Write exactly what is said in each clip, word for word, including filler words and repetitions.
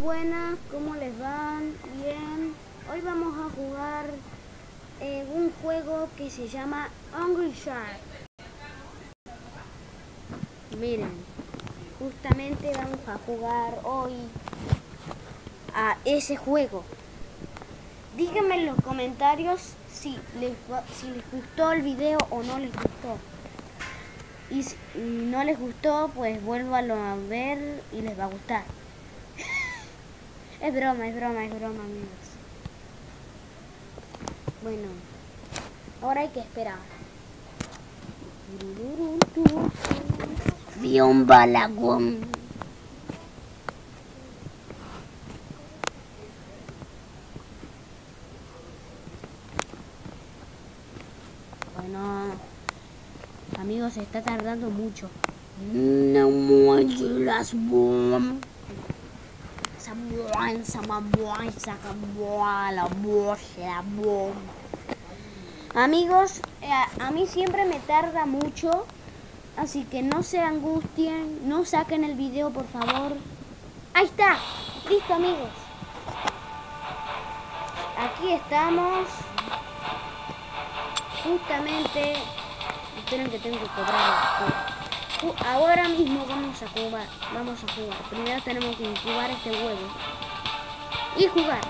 buenas, ¿cómo les van? Bien. Hoy vamos a jugar eh, un juego que se llama Angry Shark. Miren, justamente vamos a jugar hoy a ese juego. Díganme en los comentarios si les, si les gustó el video o no les gustó. Y si no les gustó, pues vuélvanlo a ver y les va a gustar. Es broma, es broma, es broma, amigos. Bueno, ahora hay que esperar. Fion Balagón. Bueno, amigos, se está tardando mucho. No mucho las bombas. Amigos, eh, a mí siempre me tarda mucho, así que no se angustien, no saquen el video, por favor. Ahí está, listo, amigos. Aquí estamos. Justamente, esperen que tengo que cobrar. Ahora mismo vamos a jugar, vamos a jugar. Primero tenemos que incubar este huevo y jugar.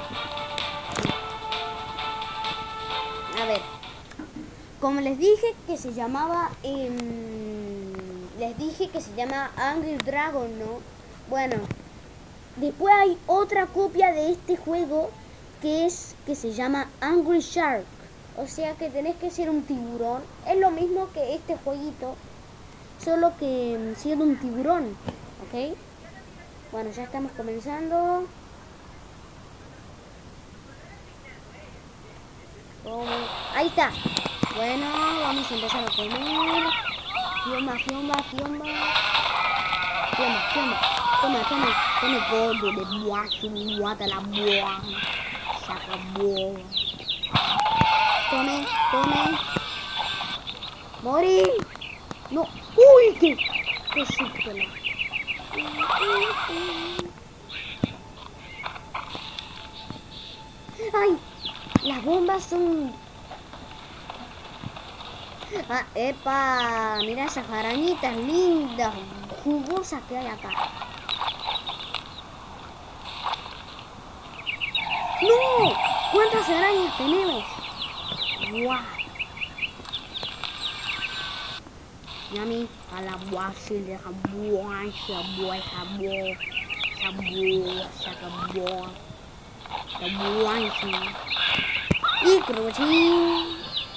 A ver, como les dije que se llamaba, eh, les dije que se llama Angry Dragon, ¿no? Bueno, después hay otra copia de este juego que es que se llama Angry Shark. O sea que tenés que ser un tiburón. Es lo mismo que este jueguito, solo que siendo un tiburón, ¿ok? Bueno, ya estamos comenzando. Como... Ahí está. Bueno, vamos a empezar a comer. Fiomba, fiomba, fiomba. Fiomba, fiomba. Toma, toma, toma gordo de buacho, guata la boa. Saca boa. Tome, tome. Morí. No. ¡Uy! ¡Qué! ¡Qué susto! ¡Ay! Las bombas son... Ah, ¡epa! Mira esas arañitas lindas, jugosas que hay acá. ¡No! ¿Cuántas arañas tenemos? ¡Guau! Yummy, a la guache de jabón, jabón, jabón, jabón, jabón, jabón, y crochín.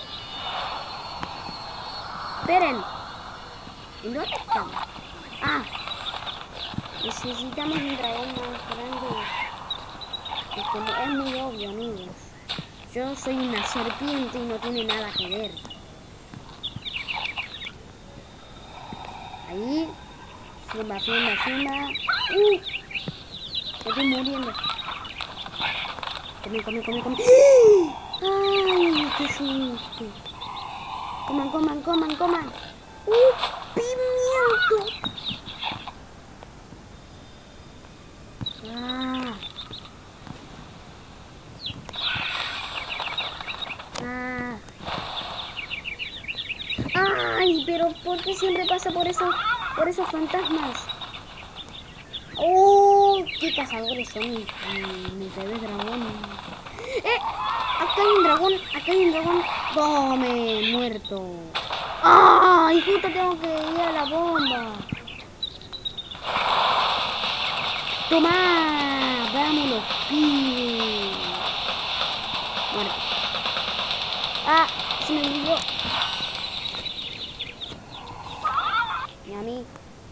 Esperen, ¿dónde estamos? Ah, necesitamos un dragón más grande. Es, como, es muy obvio, amigos. Yo soy una serpiente y no tiene nada que ver. Ahí, fiumba, fiumba, fiumba. ¡Uh! Me estoy muriendo. Come, come, come, come. ¡Ay, qué susto! Coman, coman, coman, coman. ¡Uh! ¡Pimiento! ¡Ah! ¡Ah! ¡Ay! Pero ¿por qué siempre pasa por esos, por esos fantasmas? ¡Oh! ¡Qué cazadores son mis, mis bebés dragones! ¡Eh! Acá hay un dragón, acá hay un dragón. ¡Tome! Muerto. ¡Ay! Justo tengo que ir a la bomba. ¡Toma! ¡Vámonos, pibes! Muerto. ¡Ah! Se me olvidó. Y a mí.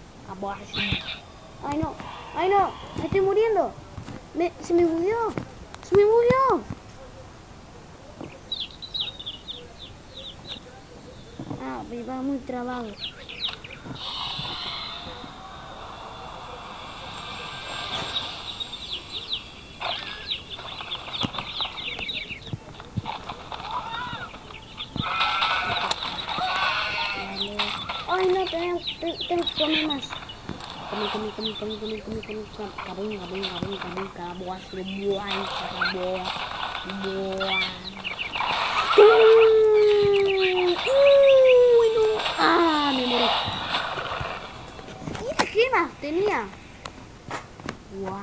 ¡Ay, no! ¡Ay, no! ¡Me estoy muriendo! Me, ¡Se me murió! ¡Se me murió! Ah, me va muy trabado. Ay, no, tengo, tengo que comer más. come, come, come, come, come, come, come, come, cabum, cabum, cabum, cabum, caboa, caboa, caboa, caboa. Uy, no. Ah, me morí. ¿Qué gemas tenía? Wow.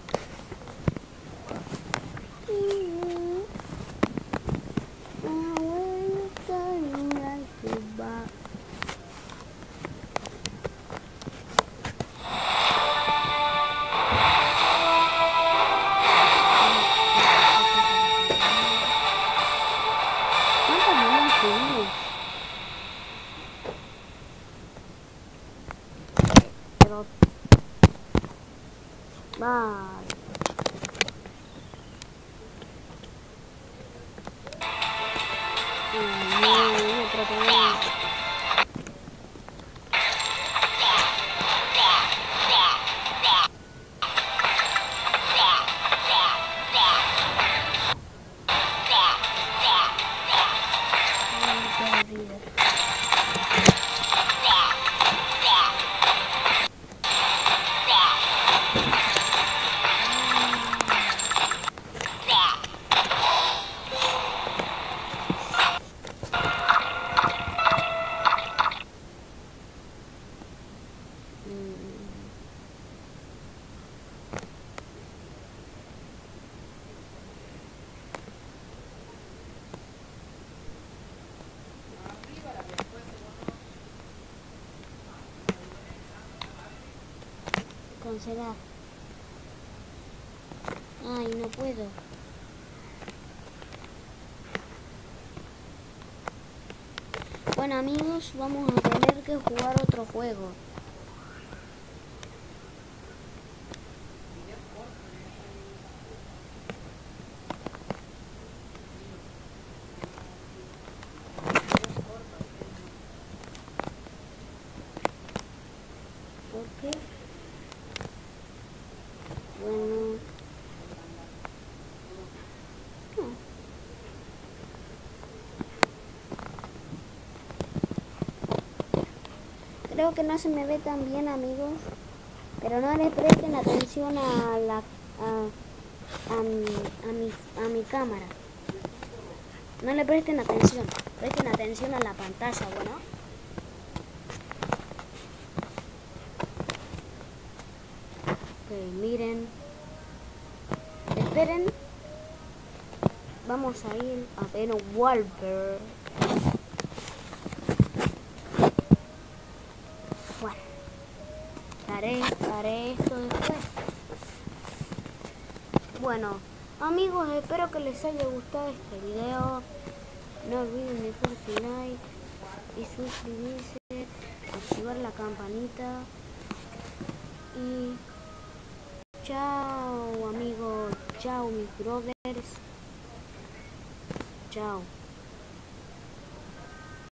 Vale. No, no, no, pero también. Cancelar. Ay, no puedo. Bueno amigos, vamos a tener que jugar otro juego. ¿Por qué? Bueno. Creo que no se me ve tan bien amigos, pero no le presten atención a la a, a, mi, a, mi, a mi cámara. No le presten atención, presten atención a la pantalla, bueno. Ok, miren. Esperen. Vamos a ir a ver Walper. Bueno, haré, haré esto después. Bueno, amigos, espero que les haya gustado este video. No olviden dejar su like y suscribirse, activar la campanita. Y chao amigos, chao mis brothers, chao.